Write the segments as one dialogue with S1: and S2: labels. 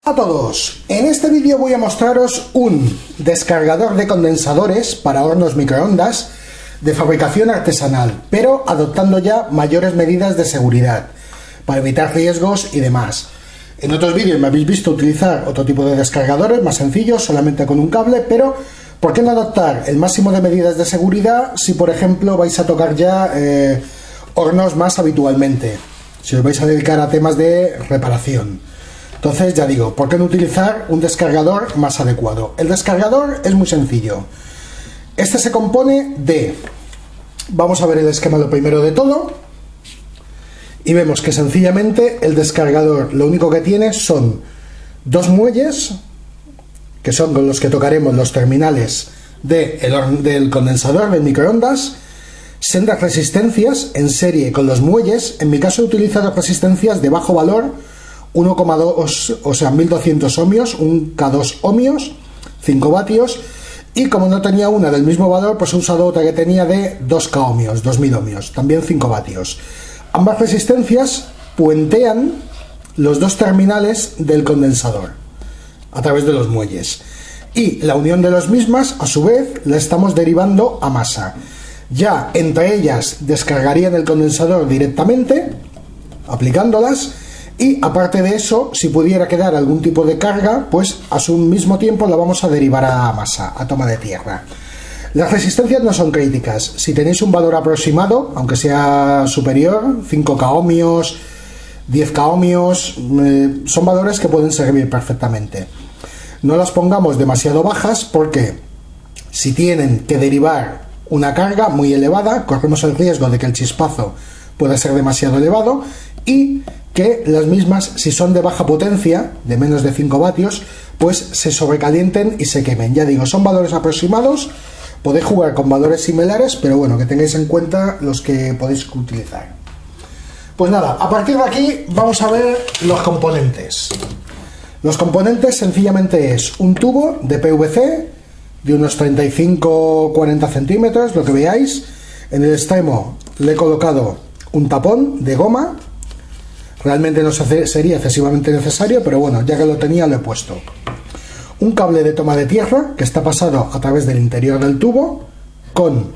S1: A todos, en este vídeo voy a mostraros un descargador de condensadores para hornos microondas de fabricación artesanal, pero adoptando ya mayores medidas de seguridad para evitar riesgos y demás. En otros vídeos me habéis visto utilizar otro tipo de descargadores más sencillos, solamente con un cable, pero ¿por qué no adoptar el máximo de medidas de seguridad si por ejemplo vais a tocar ya hornos más habitualmente, si os vais a dedicar a temas de reparación? Entonces ya digo, ¿por qué no utilizar un descargador más adecuado? El descargador es muy sencillo. Este se compone de... Vamos a ver el esquema lo primero de todo. Y vemos que sencillamente el descargador lo único que tiene son dos muelles, que son con los que tocaremos los terminales del condensador del microondas, sendas resistencias en serie con los muelles. En mi caso he utilizado resistencias de bajo valor, 1,2, o sea 1200 ohmios, un K2 ohmios, 5 vatios, y como no tenía una del mismo valor, pues he usado otra que tenía de 2K ohmios, 2000 ohmios, también 5 vatios. Ambas resistencias puentean los dos terminales del condensador a través de los muelles, y la unión de las mismas, a su vez, la estamos derivando a masa. Ya entre ellas descargarían el condensador directamente, aplicándolas. Y aparte de eso, si pudiera quedar algún tipo de carga, pues a su mismo tiempo la vamos a derivar a masa, a toma de tierra. Las resistencias no son críticas. Si tenéis un valor aproximado, aunque sea superior, 5K ohmios, 10K ohmios, son valores que pueden servir perfectamente. No las pongamos demasiado bajas porque si tienen que derivar una carga muy elevada, corremos el riesgo de que el chispazo pueda ser demasiado elevado y que las mismas, si son de baja potencia, de menos de 5 vatios, pues se sobrecalienten y se quemen. Ya digo, son valores aproximados, podéis jugar con valores similares, pero bueno, que tengáis en cuenta los que podéis utilizar. Pues nada, a partir de aquí vamos a ver los componentes. Los componentes sencillamente es un tubo de PVC de unos 35-40 centímetros, lo que veáis. En el extremo le he colocado un tapón de goma. Realmente no sería excesivamente necesario, pero bueno, ya que lo tenía lo he puesto. Un cable de toma de tierra que está pasado a través del interior del tubo con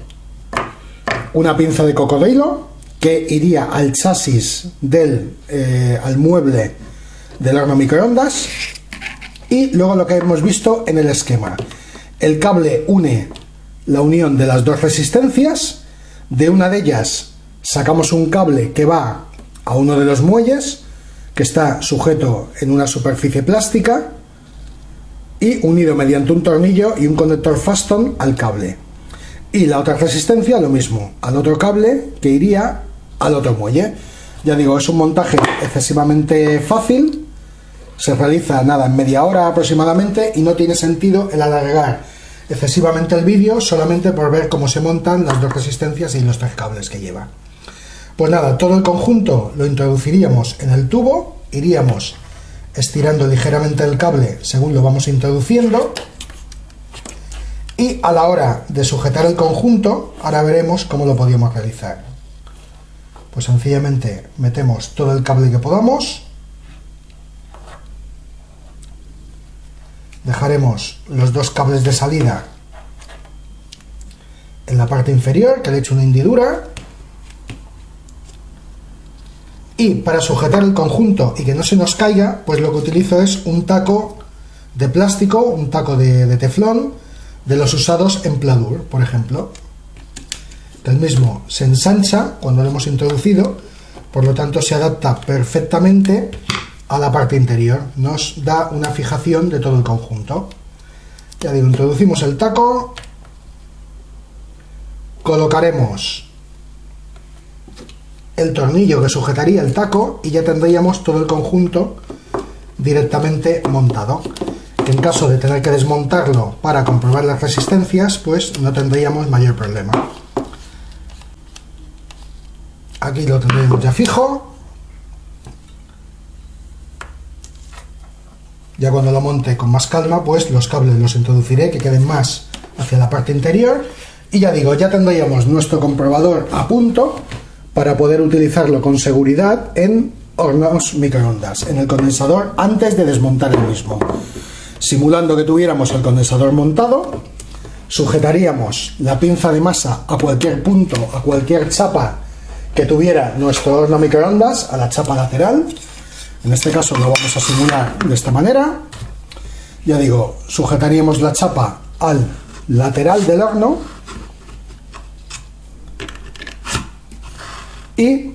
S1: una pinza de cocodrilo que iría al chasis al mueble del horno microondas. Y luego lo que hemos visto en el esquema. El cable une la unión de las dos resistencias. De una de ellas sacamos un cable que va a uno de los muelles, que está sujeto en una superficie plástica y unido mediante un tornillo y un conector Faston al cable. Y la otra resistencia lo mismo, al otro cable que iría al otro muelle. Ya digo, es un montaje excesivamente fácil, se realiza nada en media hora aproximadamente y no tiene sentido el alargar excesivamente el vídeo solamente por ver cómo se montan las dos resistencias y los tres cables que lleva. Pues nada, todo el conjunto lo introduciríamos en el tubo, iríamos estirando ligeramente el cable según lo vamos introduciendo, y a la hora de sujetar el conjunto, ahora veremos cómo lo podríamos realizar. Pues sencillamente metemos todo el cable que podamos, dejaremos los dos cables de salida en la parte inferior, que le he hecho una hendidura. Y para sujetar el conjunto y que no se nos caiga, pues lo que utilizo es un taco de plástico, un taco de teflón, de los usados en Pladur, por ejemplo. El mismo se ensancha cuando lo hemos introducido, por lo tanto se adapta perfectamente a la parte interior, nos da una fijación de todo el conjunto. Ya digo, introducimos el taco, colocaremos el tornillo que sujetaría el taco y ya tendríamos todo el conjunto directamente montado. En caso de tener que desmontarlo para comprobar las resistencias, pues no tendríamos mayor problema. Aquí lo tendremos ya fijo. Ya cuando lo monte con más calma, pues los cables los introduciré que queden más hacia la parte interior. Y ya digo, ya tendríamos nuestro comprobador a punto para poder utilizarlo con seguridad en hornos microondas en el condensador antes de desmontar el mismo. Simulando que tuviéramos el condensador montado, sujetaríamos la pinza de masa a cualquier punto, a cualquier chapa que tuviera nuestro horno microondas, a la chapa lateral. En este caso lo vamos a simular de esta manera. Ya digo, sujetaríamos la chapa al lateral del horno y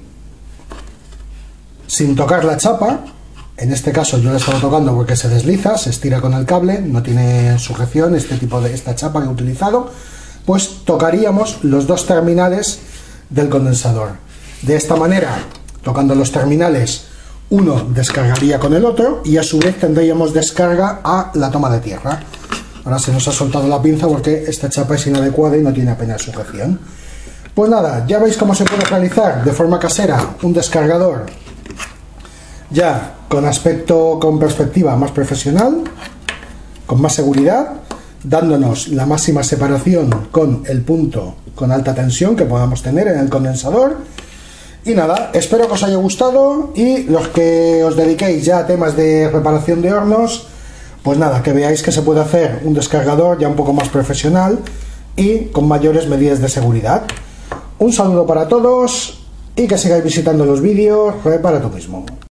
S1: sin tocar la chapa, en este caso yo la he estado tocando porque se desliza, se estira con el cable, no tiene sujeción esta chapa que he utilizado, pues tocaríamos los dos terminales del condensador. De esta manera, tocando los terminales, uno descargaría con el otro y a su vez tendríamos descarga a la toma de tierra. Ahora se nos ha soltado la pinza porque esta chapa es inadecuada y no tiene apenas sujeción. Pues nada, ya veis cómo se puede realizar de forma casera un descargador ya con aspecto, con perspectiva más profesional, con más seguridad, dándonos la máxima separación con el punto con alta tensión que podamos tener en el condensador. Y nada, espero que os haya gustado, y los que os dediquéis ya a temas de reparación de hornos, pues nada, que veáis que se puede hacer un descargador ya un poco más profesional y con mayores medidas de seguridad. Un saludo para todos y que sigáis visitando los vídeos Repara tú mismo.